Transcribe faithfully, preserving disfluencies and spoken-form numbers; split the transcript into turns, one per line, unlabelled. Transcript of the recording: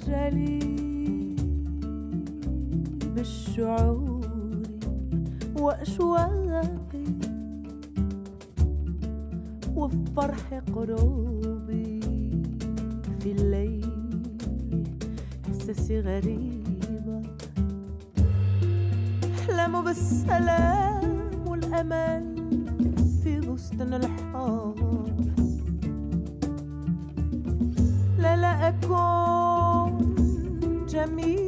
جليب الشعور وأشواقي وفرح قلوبي في الليل إحساسي غريبة أحلم بالسلام والأمان في بستان الحب لا لا أكون جميل